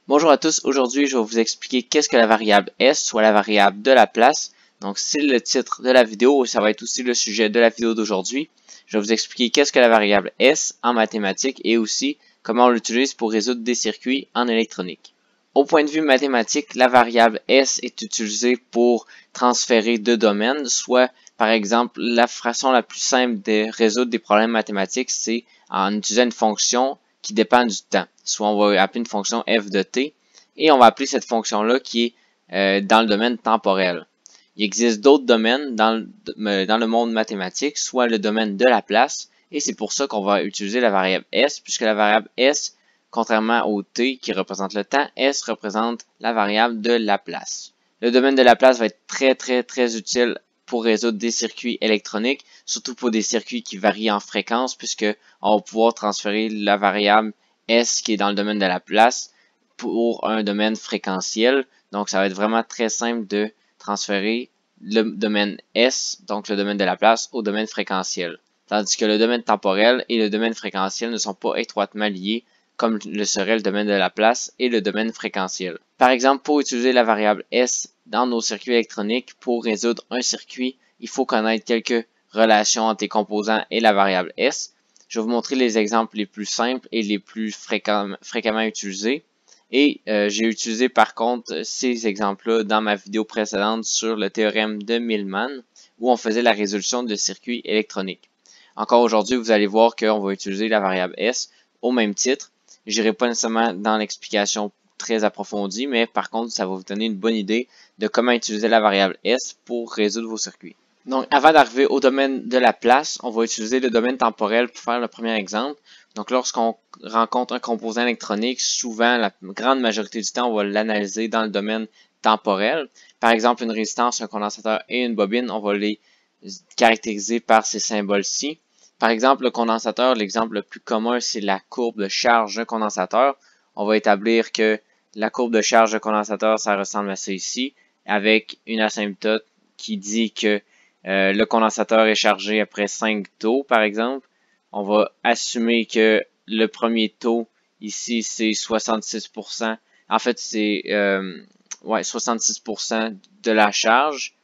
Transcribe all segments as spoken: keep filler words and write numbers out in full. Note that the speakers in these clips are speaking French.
Bonjour à tous, aujourd'hui je vais vous expliquer qu'est-ce que la variable S, soit la variable de la place. Donc c'est le titre de la vidéo et ça va être aussi le sujet de la vidéo d'aujourd'hui. Je vais vous expliquer qu'est-ce que la variable S en mathématiques et aussi comment on l'utilise pour résoudre des circuits en électronique. Au point de vue mathématique, la variable S est utilisée pour transférer deux domaines, soit par exemple la façon la plus simple de résoudre des problèmes mathématiques, c'est en utilisant une fonction qui dépend du temps. Soit on va appeler une fonction f de t et on va appeler cette fonction-là qui est euh, dans le domaine temporel. Il existe d'autres domaines dans le, dans le monde mathématique, soit le domaine de la place, et c'est pour ça qu'on va utiliser la variable s, puisque la variable s, contrairement au t qui représente le temps, s représente la variable de la place. Le domaine de la place va être très très très utile pour résoudre des circuits électroniques, surtout pour des circuits qui varient en fréquence, puisque on va pouvoir transférer la variable S qui est dans le domaine de la place pour un domaine fréquentiel. Donc, ça va être vraiment très simple de transférer le domaine S, donc le domaine de la place, au domaine fréquentiel. Tandis que le domaine temporel et le domaine fréquentiel ne sont pas étroitement liés, comme le serait le domaine de la place et le domaine fréquentiel. Par exemple, pour utiliser la variable S dans nos circuits électroniques, pour résoudre un circuit, il faut connaître quelques relations entre les composants et la variable S. Je vais vous montrer les exemples les plus simples et les plus fréquemment, fréquemment utilisés. Et euh, j'ai utilisé par contre ces exemples-là dans ma vidéo précédente sur le théorème de Millman, où on faisait la résolution de circuits électroniques. Encore aujourd'hui, vous allez voir qu'on va utiliser la variable S au même titre. Je n'irai pas nécessairement dans l'explication très approfondie, mais par contre, ça va vous donner une bonne idée de comment utiliser la variable S pour résoudre vos circuits. Donc, avant d'arriver au domaine de la place, on va utiliser le domaine temporel pour faire le premier exemple. Donc, lorsqu'on rencontre un composant électronique, souvent, la grande majorité du temps, on va l'analyser dans le domaine temporel. Par exemple, une résistance, un condensateur et une bobine, on va les caractériser par ces symboles-ci. Par exemple, le condensateur, l'exemple le plus commun, c'est la courbe de charge d'un condensateur. On va établir que la courbe de charge d'un condensateur, ça ressemble à ça ici, avec une asymptote qui dit que euh, le condensateur est chargé après cinq taux, par exemple. On va assumer que le premier taux, ici, c'est soixante-six pour cent. En fait, c'est euh, ouais, soixante-six pour cent de la charge.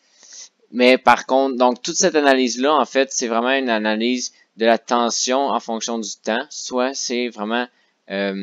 Mais par contre, donc toute cette analyse-là, en fait, c'est vraiment une analyse de la tension en fonction du temps. Soit c'est vraiment euh,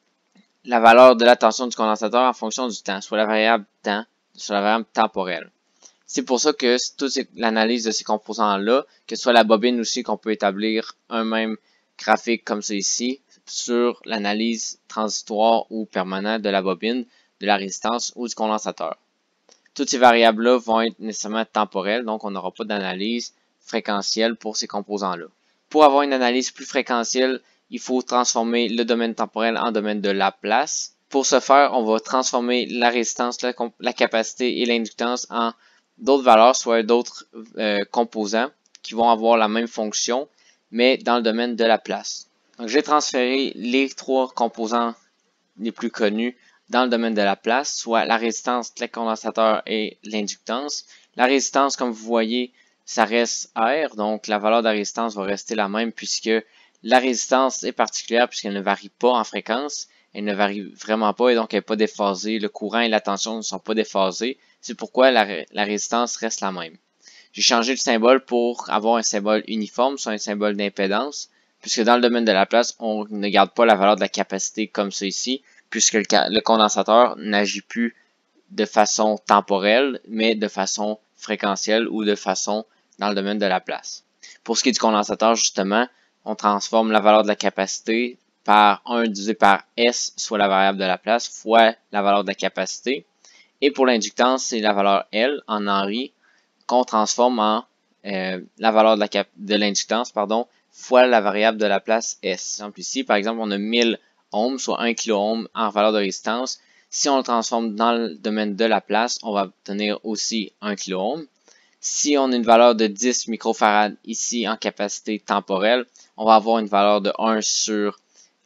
la valeur de la tension du condensateur en fonction du temps, soit la variable temps, soit la variable temporelle. C'est pour ça que toute l'analyse de ces composants-là, que ce soit la bobine aussi, qu'on peut établir un même graphique comme ça ici, sur l'analyse transitoire ou permanente de la bobine, de la résistance ou du condensateur. Toutes ces variables-là vont être nécessairement temporelles, donc on n'aura pas d'analyse fréquentielle pour ces composants-là. Pour avoir une analyse plus fréquentielle, il faut transformer le domaine temporel en domaine de la place. Pour ce faire, on va transformer la résistance, la, la capacité et l'inductance en d'autres valeurs, soit d'autres euh, composants qui vont avoir la même fonction, mais dans le domaine de la place. Donc, j'ai transféré les trois composants les plus connus dans le domaine de la place, soit la résistance, le condensateur et l'inductance. La résistance, comme vous voyez, ça reste R, donc la valeur de la résistance va rester la même puisque la résistance est particulière puisqu'elle ne varie pas en fréquence, elle ne varie vraiment pas et donc elle n'est pas déphasée, le courant et la tension ne sont pas déphasés, c'est pourquoi la, la résistance reste la même. J'ai changé le symbole pour avoir un symbole uniforme, soit un symbole d'impédance, puisque dans le domaine de la place, on ne garde pas la valeur de la capacité comme ça ici, puisque le, le condensateur n'agit plus de façon temporelle, mais de façon fréquentielle ou de façon dans le domaine de la place. Pour ce qui est du condensateur, justement, on transforme la valeur de la capacité par un divisé par S, soit la variable de la place, fois la valeur de la capacité. Et pour l'inductance, c'est la valeur L en Henry qu'on transforme en euh, la valeur de l'inductance, pardon, fois la variable de la place S. Donc ici, par exemple, on a mille ohms, soit un kiloohm en valeur de résistance. Si on le transforme dans le domaine de la place, on va obtenir aussi un kiloohm. Si on a une valeur de dix microfarads ici en capacité temporelle, on va avoir une valeur de un sur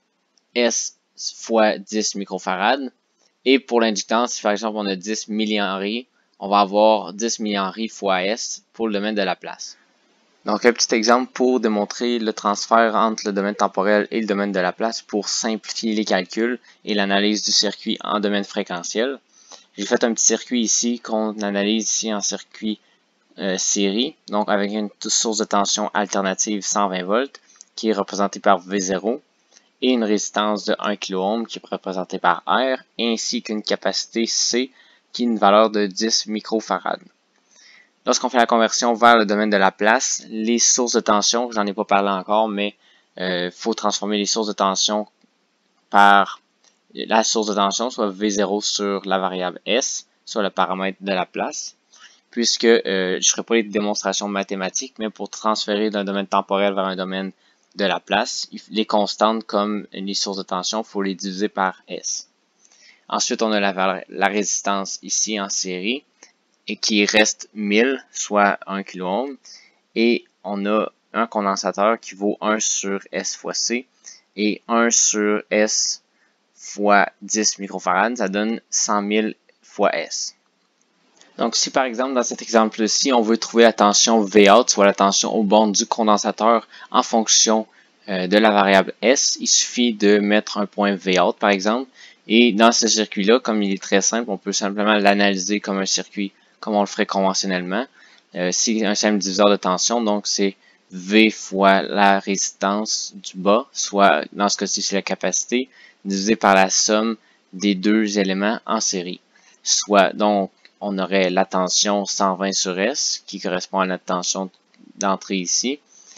S fois dix microfarads. Et pour l'inductance, si par exemple on a dix millihenry, on va avoir dix millihenry fois S pour le domaine de la place. Donc un petit exemple pour démontrer le transfert entre le domaine temporel et le domaine de la place pour simplifier les calculs et l'analyse du circuit en domaine fréquentiel. J'ai fait un petit circuit ici qu'on analyse ici en circuit euh, série, donc avec une source de tension alternative cent vingt volts qui est représentée par V zéro et une résistance de un kiloohm qui est représentée par R, ainsi qu'une capacité C qui est une valeur de dix microfarads. Lorsqu'on fait la conversion vers le domaine de la place, les sources de tension, j'en ai pas parlé encore, mais il euh, faut transformer les sources de tension par la source de tension, soit V zéro sur la variable S, soit le paramètre de la place, puisque euh, je ne ferai pas les démonstrations mathématiques, mais pour transférer d'un domaine temporel vers un domaine de la place, les constantes comme les sources de tension, il faut les diviser par S. Ensuite, on a la, la résistance ici en série, et qui reste mille, soit un kiloohm, et on a un condensateur qui vaut un sur S fois C, et un sur S fois dix microfarads, ça donne cent mille fois S. Donc si par exemple dans cet exemple-ci, on veut trouver la tension Vout, soit la tension au bord du condensateur en fonction euh, de la variable S, il suffit de mettre un point Vout par exemple, et dans ce circuit-là, comme il est très simple, on peut simplement l'analyser comme un circuit comme on le ferait conventionnellement. Euh, c'est un simple diviseur de tension, donc c'est V fois la résistance du bas, soit dans ce cas-ci c'est la capacité, divisé par la somme des deux éléments en série. Soit donc on aurait la tension cent vingt sur S, qui correspond à notre tension d'entrée ici,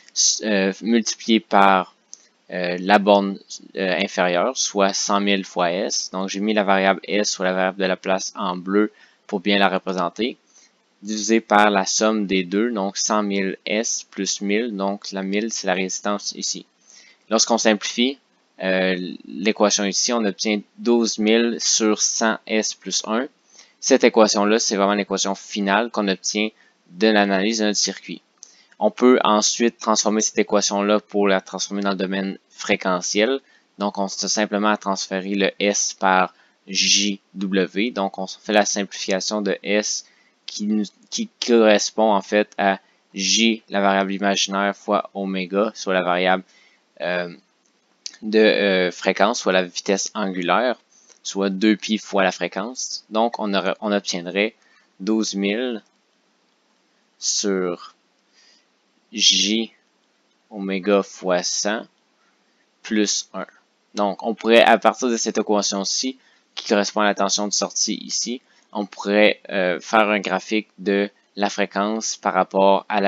euh, multiplié par euh, la borne euh, inférieure, soit cent mille fois S. Donc j'ai mis la variable S sur la variable de la place en bleu pour bien la représenter, divisé par la somme des deux, donc cent mille S plus mille, donc la mille c'est la résistance ici. Lorsqu'on simplifie euh, l'équation ici, on obtient douze mille sur cent S plus un. Cette équation-là, c'est vraiment l'équation finale qu'on obtient de l'analyse de notre circuit. On peut ensuite transformer cette équation-là pour la transformer dans le domaine fréquentiel. Donc, on a simplement à transférer le S par J W. Donc, on fait la simplification de S qui, nous, qui correspond en fait à J, la variable imaginaire, fois oméga, soit la variable euh, de euh, fréquence, soit la vitesse angulaire, soit deux pi fois la fréquence. Donc, on, aurait, on obtiendrait douze mille sur J oméga fois cent plus un. Donc, on pourrait, à partir de cette équation-ci, qui correspond à la tension de sortie ici, on pourrait euh, faire un graphique de la fréquence par rapport à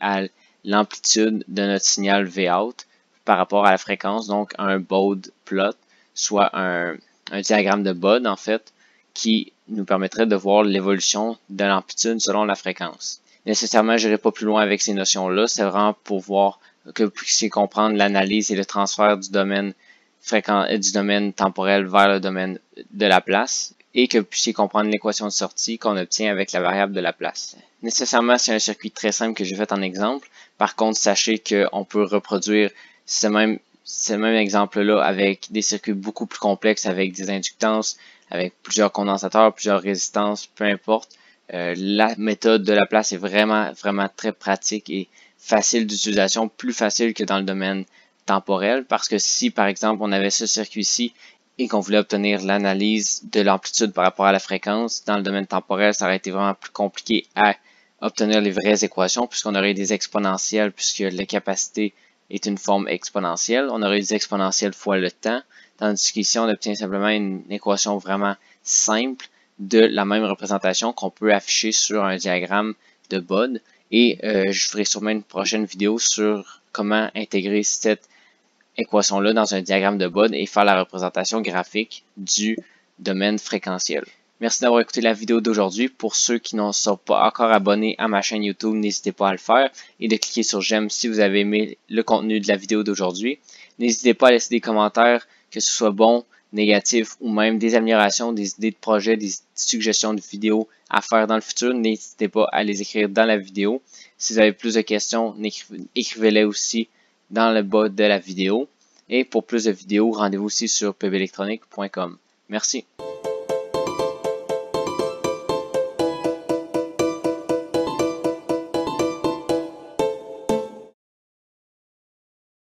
l'amplitude de notre signal Vout par rapport à la fréquence, donc un Bode plot, soit un, un diagramme de Bode en fait, qui nous permettrait de voir l'évolution de l'amplitude selon la fréquence. Nécessairement, je n'irai pas plus loin avec ces notions-là, c'est vraiment pour voir que vous puissiez comprendre l'analyse et le transfert du domaine fréquent, du domaine temporel vers le domaine de la place, et que vous puissiez comprendre l'équation de sortie qu'on obtient avec la variable de la place. Nécessairement, c'est un circuit très simple que j'ai fait en exemple. Par contre, sachez qu'on peut reproduire ce même, ce même exemple-là avec des circuits beaucoup plus complexes, avec des inductances, avec plusieurs condensateurs, plusieurs résistances, peu importe. Euh, la méthode de la place est vraiment, vraiment très pratique et facile d'utilisation, plus facile que dans le domaine temporel, parce que si, par exemple, on avait ce circuit-ci et qu'on voulait obtenir l'analyse de l'amplitude par rapport à la fréquence, dans le domaine temporel, ça aurait été vraiment plus compliqué à obtenir les vraies équations, puisqu'on aurait des exponentielles, puisque la capacité est une forme exponentielle. On aurait des exponentielles fois le temps, tandis qu'ici, on obtient simplement une équation vraiment simple de la même représentation qu'on peut afficher sur un diagramme de Bode. Et euh, je ferai sûrement une prochaine vidéo sur comment intégrer cette équation-là dans un diagramme de Bode et faire la représentation graphique du domaine fréquentiel. Merci d'avoir écouté la vidéo d'aujourd'hui. Pour ceux qui ne sont pas encore abonnés à ma chaîne YouTube, n'hésitez pas à le faire et de cliquer sur j'aime si vous avez aimé le contenu de la vidéo d'aujourd'hui. N'hésitez pas à laisser des commentaires, que ce soit bon, négatif ou même des améliorations, des idées de projet, des suggestions de vidéos à faire dans le futur. N'hésitez pas à les écrire dans la vidéo. Si vous avez plus de questions, écrivez-les aussi dans le bas de la vidéo. Et pour plus de vidéos, rendez-vous aussi sur p b électronique point com. Merci.